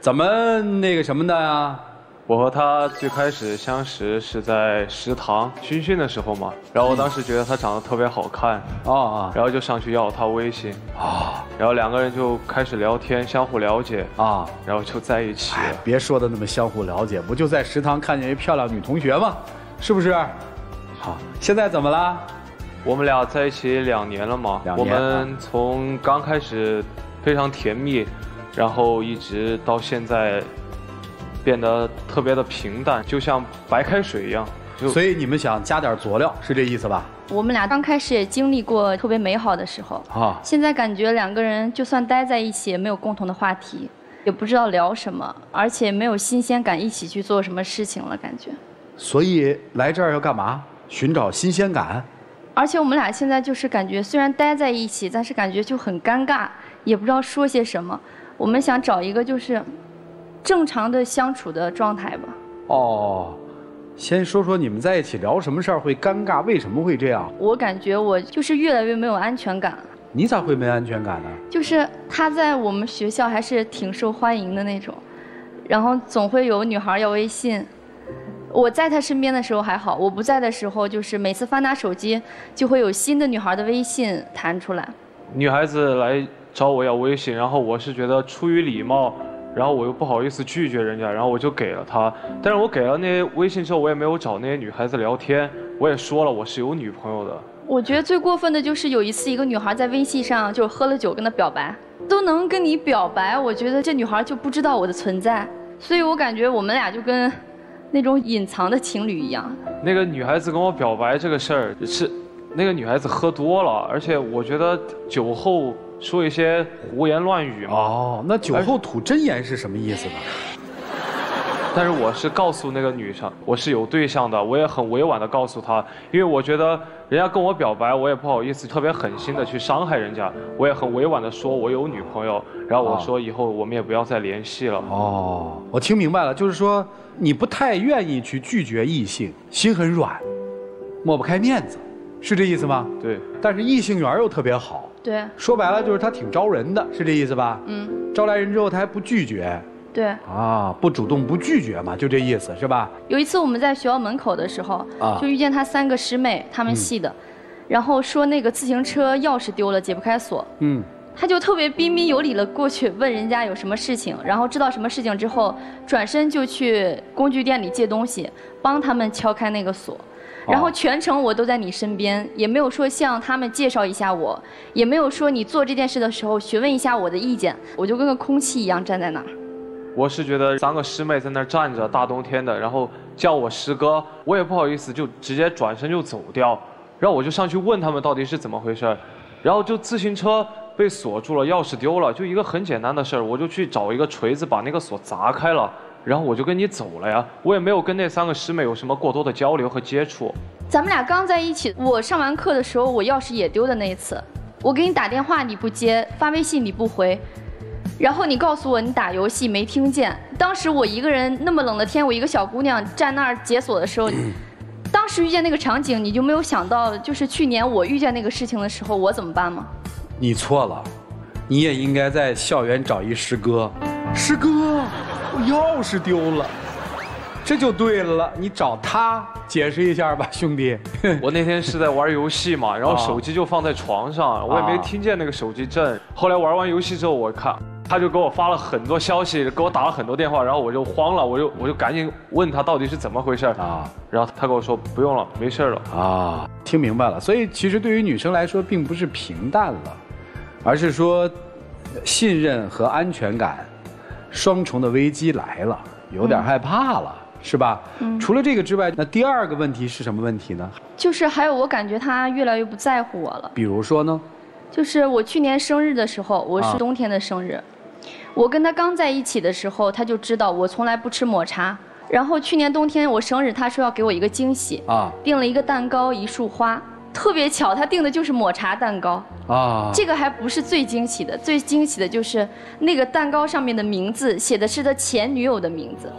怎么那个什么的呀？ 我和他最开始相识是在食堂军训的时候嘛，然后我当时觉得他长得特别好看啊，然后就上去要他微信啊，然后两个人就开始聊天，相互了解啊，然后就在一起了。 别说的那么相互了解，不就在食堂看见一漂亮女同学吗？是不是？好，现在怎么了？ 我们俩在一起两年了嘛， 两年。 我们从刚开始非常甜蜜，然后一直到现在。变得特别的平淡，就像白开水一样。 所以你们想加点佐料，是这意思吧？ 我们俩刚开始也经历过特别美好的时候啊，现在感觉两个人就算待在一起，也没有共同的话题，也不知道聊什么，而且没有新鲜感，一起去做什么事情了，感觉。 所以来这儿要干嘛？寻找新鲜感。 而且我们俩现在就是感觉，虽然待在一起，但是感觉就很尴尬，也不知道说些什么。我们想找一个就是正常的相处的状态吧。 哦，先说说你们在一起聊什么事儿会尴尬，为什么会这样？ 我感觉我就是越来越没有安全感。 你咋会没安全感呢？ 就是他在我们学校还是挺受欢迎的那种，然后总会有女孩要微信。我在他身边的时候还好，我不在的时候，就是每次翻他手机，就会有新的女孩的微信弹出来。 女孩子来找我要微信，然后我是觉得出于礼貌。然后我又不好意思拒绝人家，然后我就给了他。但是我给了那些微信之后，我也没有找那些女孩子聊天，我也说了我是有女朋友的。 我觉得最过分的就是有一次一个女孩在微信上就喝了酒跟他表白，都能跟你表白，我觉得这女孩就不知道我的存在，所以我感觉我们俩就跟那种隐藏的情侣一样。 那个女孩子跟我表白这个事儿是，那个女孩子喝多了，而且我觉得酒后。说一些胡言乱语嘛。 哦，那酒后吐真言是什么意思呢？ 但是我是告诉那个女生，我是有对象的，我也很委婉的告诉她，因为我觉得人家跟我表白，我也不好意思特别狠心的去伤害人家，我也很委婉的说我有女朋友，然后我说以后我们也不要再联系了。 哦，我听明白了，就是说你不太愿意去拒绝异性，心很软，抹不开面子，是这意思吗？ 对。 但是异性缘又特别好。 对， 说白了就是他挺招人的，是这意思吧？ 嗯， 招来人之后他还不拒绝。 对。 啊，不主动不拒绝嘛，就这意思是吧？ 有一次我们在学校门口的时候，啊，就遇见他三个师妹，他们系的，嗯，然后说那个自行车钥匙丢了，解不开锁。嗯。他就特别彬彬有礼的过去问人家有什么事情，然后知道什么事情之后，转身就去工具店里借东西，帮他们敲开那个锁。然后全程我都在你身边，也没有说向他们介绍一下我，也没有说你做这件事的时候询问一下我的意见，我就跟个空气一样站在那儿。 我是觉得三个师妹在那儿站着，大冬天的，然后叫我师哥，我也不好意思，就直接转身就走掉，然后我就上去问他们到底是怎么回事，然后就自行车被锁住了，钥匙丢了，就一个很简单的事儿，我就去找一个锤子把那个锁砸开了。然后我就跟你走了呀，我也没有跟那三个师妹有什么过多的交流和接触。 咱们俩刚在一起，我上完课的时候，我钥匙也丢的那一次，我给你打电话你不接，发微信你不回，然后你告诉我你打游戏没听见。当时我一个人那么冷的天，我一个小姑娘站那儿解锁的时候，当时遇见那个场景，你就没有想到，就是去年我遇见那个事情的时候，我怎么办吗？ 你错了，你也应该在校园找一师哥，师哥。我钥匙丢了，这就对了。你找他解释一下吧，兄弟。 我那天是在玩游戏嘛，然后手机就放在床上，我也没听见那个手机震。后来玩完游戏之后，我看他就给我发了很多消息，给我打了很多电话，然后我就慌了，我就我就赶紧问他到底是怎么回事啊。然后他跟我说不用了，没事了啊。听明白了，所以其实对于女生来说，并不是平淡了，而是说信任和安全感。双重的危机来了，有点害怕了，嗯、是吧？嗯。除了这个之外，那第二个问题是什么问题呢？ 就是还有，我感觉他越来越不在乎我了。 比如说呢？ 就是我去年生日的时候，我是冬天的生日，啊、我跟他刚在一起的时候，他就知道我从来不吃抹茶。然后去年冬天我生日，他说要给我一个惊喜啊，订了一个蛋糕，一束花。特别巧，他订的就是抹茶蛋糕啊！这个还不是最惊喜的，最惊喜的就是那个蛋糕上面的名字写的是他前女友的名字。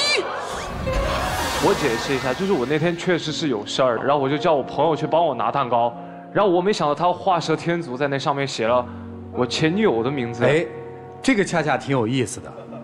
我解释一下，就是我那天确实是有事儿，然后我就叫我朋友去帮我拿蛋糕，然后我没想到他画蛇添足，在那上面写了我前女友的名字。 哎，这个恰恰挺有意思的。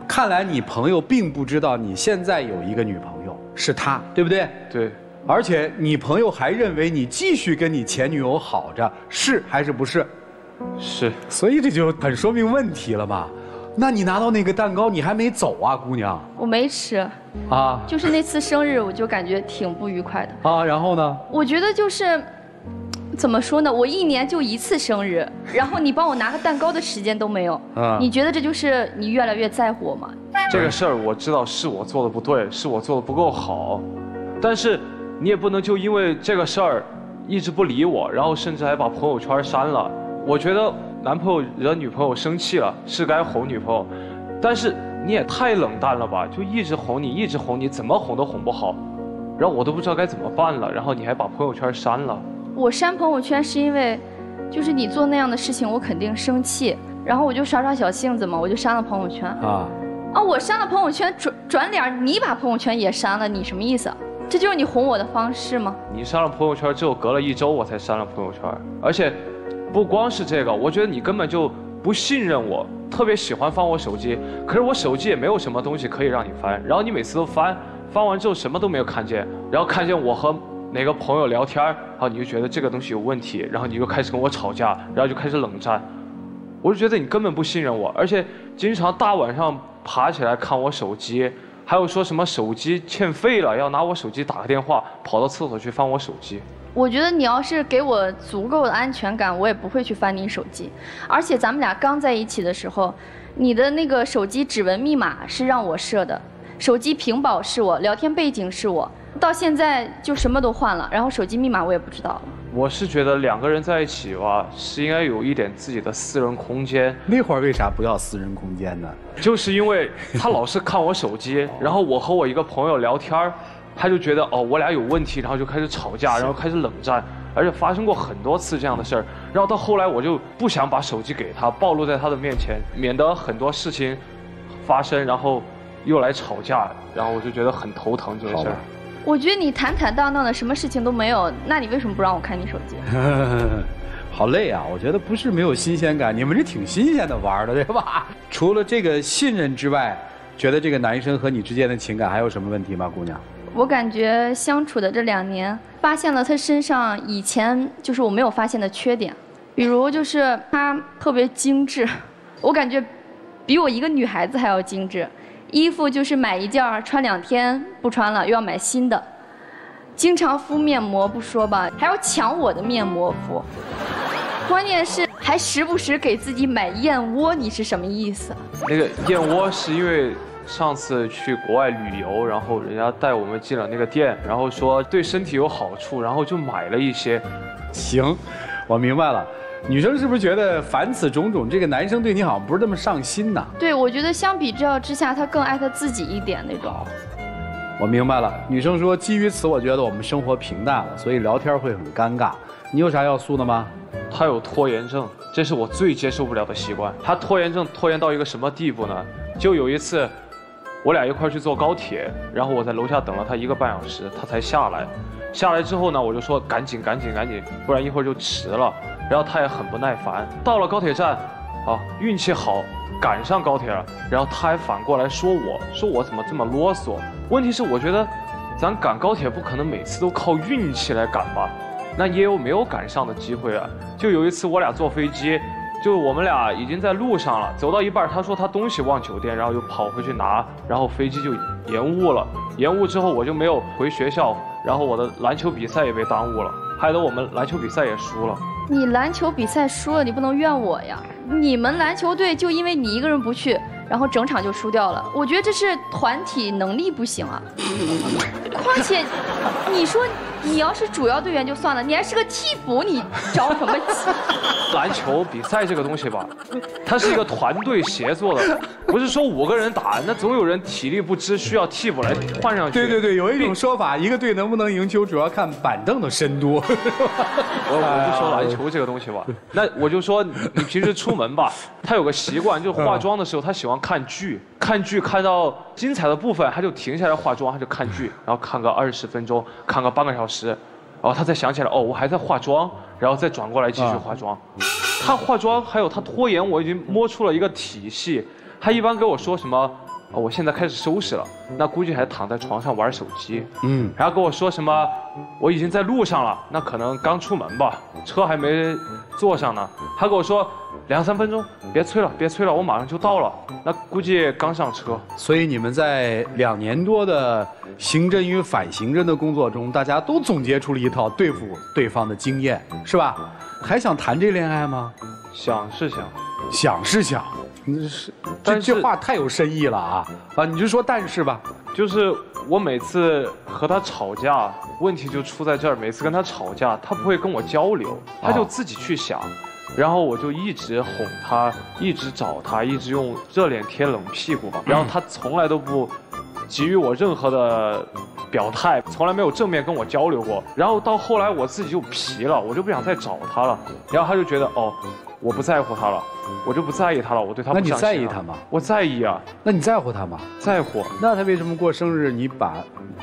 看来你朋友并不知道你现在有一个女朋友，是他，对不对？ 对。 而且你朋友还认为你继续跟你前女友好着，是还是不是？ 是。 所以这就很说明问题了嘛。那你拿到那个蛋糕，你还没走啊，姑娘？ 我没吃。啊。就是那次生日，我就感觉挺不愉快的。 啊，然后呢？ 我觉得就是。怎么说呢？我一年就一次生日，然后你帮我拿个蛋糕的时间都没有。啊，你觉得这就是你越来越在乎我吗？ 这个事儿我知道是我做的不对，是我做的不够好，但是你也不能就因为这个事儿一直不理我，然后甚至还把朋友圈删了。我觉得男朋友惹女朋友生气了，是该哄女朋友，但是你也太冷淡了吧？就一直哄你，一直哄你，怎么哄都哄不好，然后我都不知道该怎么办了，然后你还把朋友圈删了。 我删朋友圈是因为，就是你做那样的事情，我肯定生气，然后我就耍耍小性子嘛，我就删了朋友圈。啊，啊，我删了朋友圈，转转脸你把朋友圈也删了，你什么意思？这就是你哄我的方式吗？ 你删了朋友圈之后，隔了一周我才删了朋友圈，而且不光是这个，我觉得你根本就不信任我，特别喜欢翻我手机，可是我手机也没有什么东西可以让你翻，然后你每次都翻，翻完之后什么都没有看见，然后看见我和哪个朋友聊天，然后你就觉得这个东西有问题，然后你就开始跟我吵架，然后就开始冷战。我就觉得你根本不信任我，而且经常大晚上爬起来看我手机，还有说什么手机欠费了，要拿我手机打个电话，跑到厕所去翻我手机。 我觉得你要是给我足够的安全感，我也不会去翻你手机。而且咱们俩刚在一起的时候，你的那个手机指纹密码是让我设的，手机屏保是我，聊天背景是我。到现在就什么都换了，然后手机密码我也不知道了。 我是觉得两个人在一起吧，是应该有一点自己的私人空间。 那会儿为啥不要私人空间呢？ 就是因为他老是看我手机，然后我和我一个朋友聊天，他就觉得哦我俩有问题，然后就开始吵架，然后开始冷战，而且发生过很多次这样的事儿。然后到后来我就不想把手机给他，暴露在他的面前，免得很多事情发生，然后又来吵架，然后我就觉得很头疼这个事儿。 我觉得你坦坦荡荡的，什么事情都没有，那你为什么不让我看你手机？ 好累啊！我觉得不是没有新鲜感，你们这挺新鲜的玩的，对吧？除了这个信任之外，觉得这个男生和你之间的情感还有什么问题吗，姑娘？ 我感觉相处的这两年，发现了他身上以前就是我没有发现的缺点，比如就是他特别精致，我感觉比我一个女孩子还要精致。衣服就是买一件穿两天不穿了又要买新的，经常敷面膜不说吧，还要抢我的面膜敷，关键是还时不时给自己买燕窝，你是什么意思？ 那个燕窝是因为上次去国外旅游，然后人家带我们进了那个店，然后说对身体有好处，然后就买了一些。 行，我明白了。女生是不是觉得凡此种种，这个男生对你好像不是那么上心呢？ 对，我觉得相比较之下，他更爱他自己一点那种。 我明白了，女生说基于此，我觉得我们生活平淡了，所以聊天会很尴尬。你有啥要诉的吗？ 他有拖延症，这是我最接受不了的习惯。他拖延症拖延到一个什么地步呢？就有一次，我俩一块去坐高铁，然后我在楼下等了他一个半小时，他才下来。下来之后呢，我就说赶紧赶紧赶紧，不然一会儿就迟了。然后他也很不耐烦。到了高铁站，啊，运气好赶上高铁了，然后他还反过来说我，说我怎么这么啰嗦。问题是我觉得，咱赶高铁不可能每次都靠运气来赶吧？那也有没有赶上的机会啊。就有一次我俩坐飞机，就我们俩已经在路上了，走到一半，他说他东西忘酒店，然后又跑回去拿，然后飞机就延误了。延误之后我就没有回学校，然后我的篮球比赛也被耽误了，害得我们篮球比赛也输了。 你篮球比赛输了，你不能怨我呀！你们篮球队就因为你一个人不去，然后整场就输掉了。我觉得这是团体能力不行啊。况且，你说你要是主要队员就算了，你还是个替补，你着什么急？ 篮球比赛这个东西吧，它是一个团队协作的，不是说五个人打，那总有人体力不支，需要替补来换上去。 对对对，有一种说法，一个队能不能赢球，主要看板凳的深度。 我我不说篮球这个东西吧，那我就说你平时出门吧，他有个习惯，就化妆的时候他喜欢看剧，看剧看到精彩的部分，他就停下来化妆，他就看剧，然后看个二十分钟，看个半个小时，然后他才想起来，哦，我还在化妆，然后再转过来继续化妆。他化妆还有他拖延，我已经摸出了一个体系。他一般给我说什么我现在开始收拾了，那估计还躺在床上玩手机。嗯，然后跟我说什么，我已经在路上了，那可能刚出门吧，车还没坐上呢。他跟我说两三分钟，别催了，别催了，我马上就到了。那估计刚上车。 所以你们在两年多的刑侦与反刑侦的工作中，大家都总结出了一套对付对方的经验，是吧？还想谈这恋爱吗？ 想是想， 想是想。你是这这话太有深意了啊啊！你就说但是吧， 就是我每次和他吵架，问题就出在这儿。每次跟他吵架，他不会跟我交流，他就自己去想，然后我就一直哄他，一直找他，一直用热脸贴冷屁股吧。然后他从来都不给予我任何的表态，从来没有正面跟我交流过。然后到后来我自己就皮了，我就不想再找他了。然后他就觉得哦。我不在乎他了，我就不在意他了，我对他不上心了。 那你在意他吗？ 我在意啊。 那你在乎他吗？ 在乎。 那他为什么过生日你把？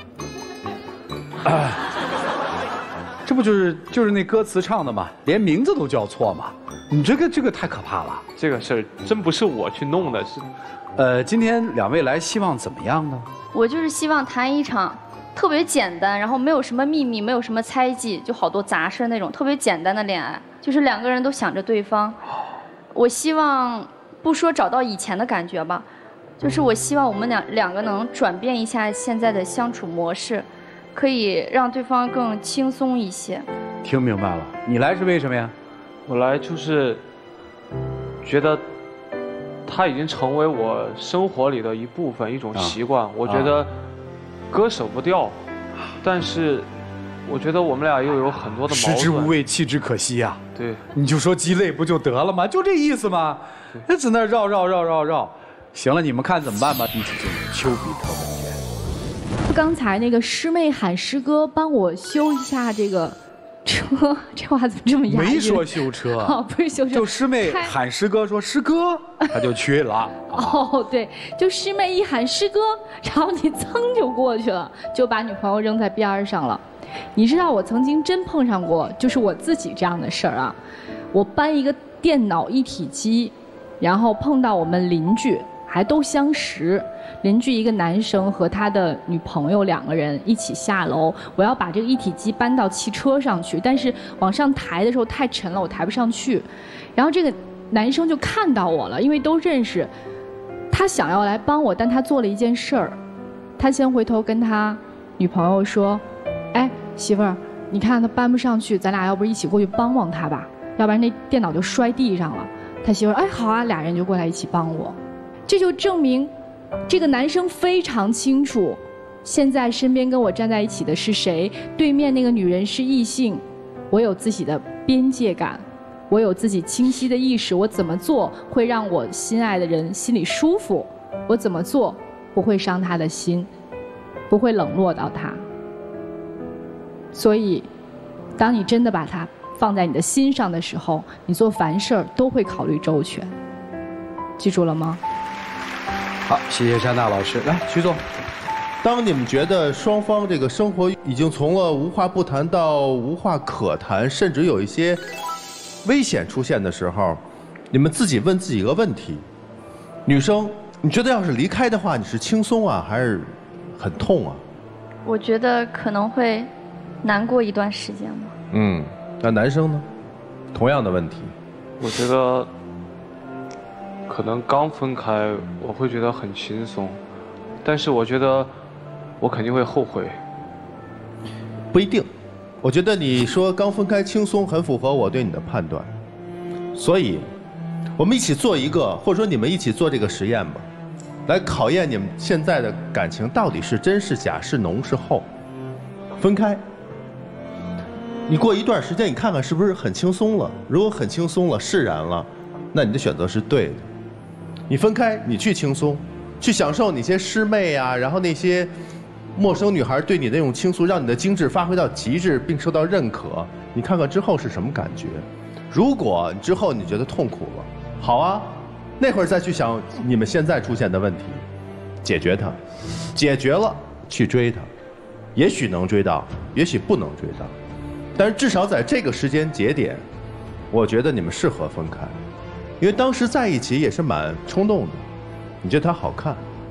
啊，这不就是就是那歌词唱的嘛，连名字都叫错嘛。你这个这个太可怕了。 这个事儿真不是我去弄的，是。 呃，今天两位来希望怎么样呢？ 我就是希望谈一场特别简单，然后没有什么秘密，没有什么猜忌，就好多杂事那种特别简单的恋爱。就是两个人都想着对方，我希望不说找到以前的感觉吧，就是我希望我们两两个能转变一下现在的相处模式，可以让对方更轻松一些。 听明白了，你来是为什么呀？ 我来就是觉得他已经成为我生活里的一部分，一种习惯，啊、我觉得割舍不掉，但是。我觉得我们俩又有很多的矛盾， 食之无味，弃之可惜呀。 对， 你就说鸡肋不就得了吗？就这意思吗？那在那绕绕绕绕绕，行了，你们看怎么办吧？一起进入丘比特问卷。 刚才那个师妹喊师哥帮我修一下这个车，这话怎么这么押韵？ 没说修车， 哦，不是修车， 就师妹喊师哥说师哥，他就去了。 哦，对，就师妹一喊师哥，然后你噌就过去了，就把女朋友扔在边上了。你知道我曾经真碰上过，就是我自己这样的事儿啊。我搬一个电脑一体机，然后碰到我们邻居，还都相识。邻居一个男生和他的女朋友两个人一起下楼，我要把这个一体机搬到汽车上去，但是往上抬的时候太沉了，我抬不上去。然后这个男生就看到我了，因为都认识，他想要来帮我，但他做了一件事儿，他先回头跟他女朋友说：“哎。”媳妇儿，你看他搬不上去，咱俩要不一起过去帮帮他吧？要不然那电脑就摔地上了。他媳妇儿，哎，好啊，俩人就过来一起帮我。这就证明，这个男生非常清楚，现在身边跟我站在一起的是谁，对面那个女人是异性，我有自己的边界感，我有自己清晰的意识，我怎么做会让我心爱的人心里舒服，我怎么做不会伤他的心，不会冷落到他。所以，当你真的把它放在你的心上的时候，你做凡事儿都会考虑周全。记住了吗？ 好，谢谢山大老师。来，徐总， 当你们觉得双方这个生活已经从了无话不谈到无话可谈，甚至有一些危险出现的时候，你们自己问自己一个问题：女生，你觉得要是离开的话，你是轻松啊，还是很痛啊？ 我觉得可能会难过一段时间吧。 嗯，那男生呢？同样的问题。 我觉得可能刚分开，我会觉得很轻松，但是我觉得我肯定会后悔。 不一定，我觉得你说刚分开轻松，很符合我对你的判断。所以，我们一起做一个，或者说你们一起做这个实验吧，来考验你们现在的感情到底是真是假，是浓是厚。分开，你过一段时间，你看看是不是很轻松了？如果很轻松了，释然了，那你的选择是对的。你分开，你去轻松，去享受那些师妹啊，然后那些陌生女孩对你的那种倾诉，让你的精致发挥到极致，并受到认可。你看看之后是什么感觉？如果之后你觉得痛苦了，好啊，那会儿再去想你们现在出现的问题，解决它，解决了去追它，也许能追到，也许不能追到，但是至少在这个时间节点，我觉得你们适合分开，因为当时在一起也是蛮冲动的，你觉得他好看，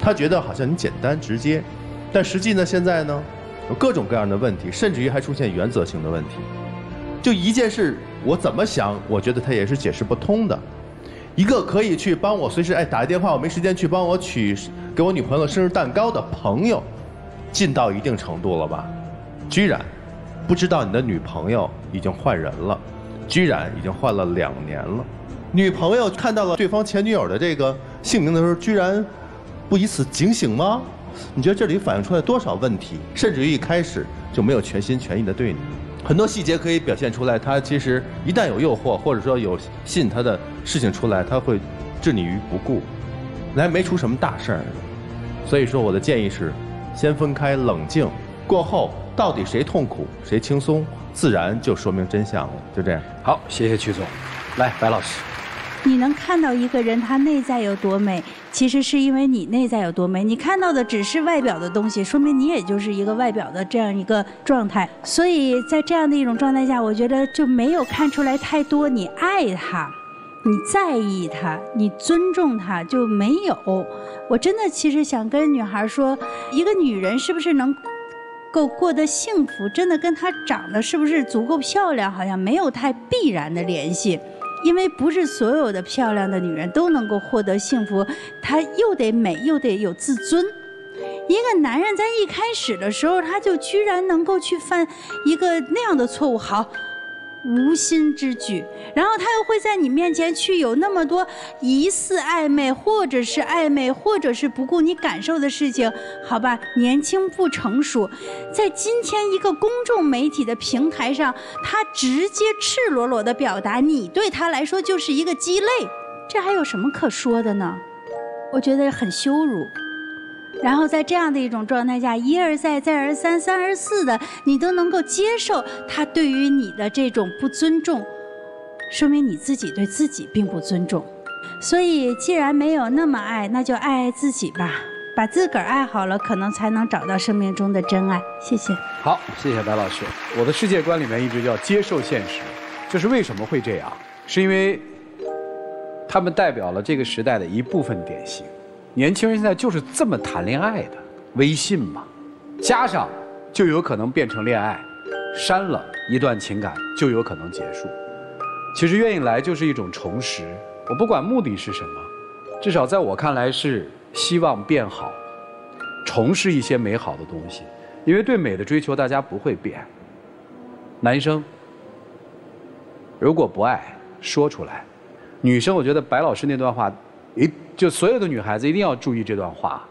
他觉得好像你简单直接，但实际呢，现在呢，有各种各样的问题，甚至于还出现原则性的问题。就一件事，我怎么想，我觉得他也是解释不通的。一个可以去帮我随时哎打个电话，我没时间去帮我取给我女朋友生日蛋糕的朋友，近到一定程度了吧？居然不知道你的女朋友已经换人了，居然已经换了两年了。女朋友看到了对方前女友的这个姓名的时候，居然不以此警醒吗？你觉得这里反映出来多少问题？甚至于一开始就没有全心全意的对你，很多细节可以表现出来。他其实一旦有诱惑，或者说有吸引他的事情出来，他会置你于不顾，还没出什么大事儿。所以说，我的建议是，先分开，冷静过后，到底谁痛苦谁轻松，自然就说明真相了。就这样。 好，谢谢曲总。来，白老师。 你能看到一个人他内在有多美，其实是因为你内在有多美。你看到的只是外表的东西，说明你也就是一个外表的这样一个状态。所以在这样的一种状态下，我觉得就没有看出来太多你爱他，你在意他，你尊重他，就没有。我真的其实想跟女孩说，一个女人是不是能够过得幸福，真的跟她长得是不是足够漂亮，好像没有太必然的联系。因为不是所有的漂亮的女人都能够获得幸福，她又得美又得有自尊。一个男人在一开始的时候，他就居然能够去犯一个那样的错误，好，无心之举，然后他又会在你面前去有那么多疑似暧昧，或者是暧昧，或者是不顾你感受的事情，好吧，年轻不成熟。在今天一个公众媒体的平台上，他直接赤裸裸的表达，你对他来说就是一个鸡肋，这还有什么可说的呢？我觉得很羞辱。然后在这样的一种状态下，一而再再而三三而四的你都能够接受他对于你的这种不尊重，说明你自己对自己并不尊重。所以既然没有那么爱，那就爱爱自己吧，把自个儿爱好了，可能才能找到生命中的真爱。谢谢。 好，谢谢白老师。我的世界观里面一直叫接受现实，就是为什么会这样，是因为他们代表了这个时代的一部分典型。年轻人现在就是这么谈恋爱的，微信嘛，加上就有可能变成恋爱，删了一段情感就有可能结束。其实愿意来就是一种重拾，我不管目的是什么，至少在我看来是希望变好，重拾一些美好的东西。因为对美的追求大家不会变。男生如果不爱说出来，女生我觉得白老师那段话，一就所有的女孩子一定要注意这段话。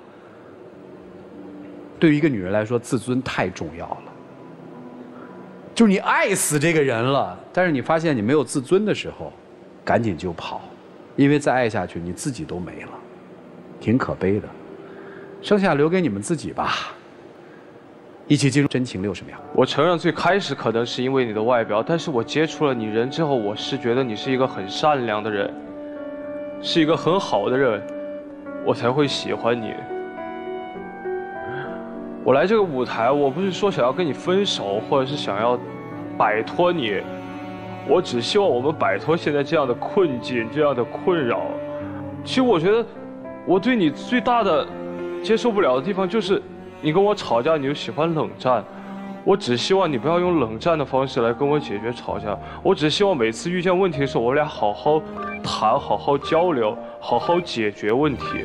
对于一个女人来说，自尊太重要了。就是你爱死这个人了，但是你发现你没有自尊的时候，赶紧就跑，因为再爱下去你自己都没了，挺可悲的。剩下留给你们自己吧。一起进入真情六十秒。 我承认最开始可能是因为你的外表，但是我接触了你人之后，我是觉得你是一个很善良的人，是一个很好的人，我才会喜欢你。我来这个舞台，我不是说想要跟你分手，或者是想要摆脱你，我只希望我们摆脱现在这样的困境，这样的困扰。其实我觉得我对你最大的接受不了的地方就是你跟我吵架你就喜欢冷战，我只希望你不要用冷战的方式来跟我解决吵架，我只希望每次遇见问题的时候我俩好好谈，好好交流，好好解决问题。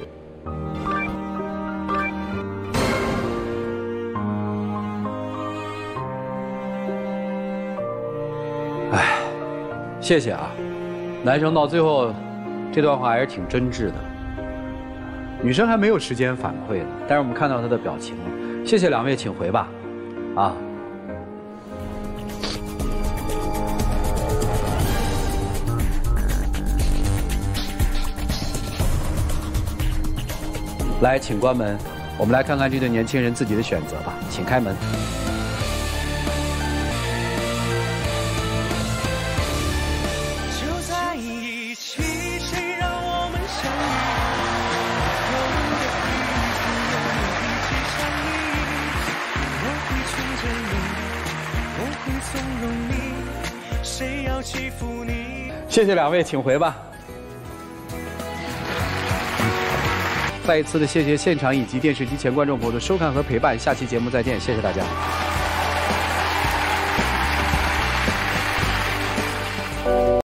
哎，谢谢啊，男生到最后这段话还是挺真挚的，女生还没有时间反馈呢，但是我们看到她的表情了。谢谢两位，请回吧。啊，来，请关门，我们来看看这对年轻人自己的选择吧，请开门。谢谢两位，请回吧。 再一次的谢谢现场以及电视机前观众朋友的收看和陪伴，下期节目再见，谢谢大家。 Thank you.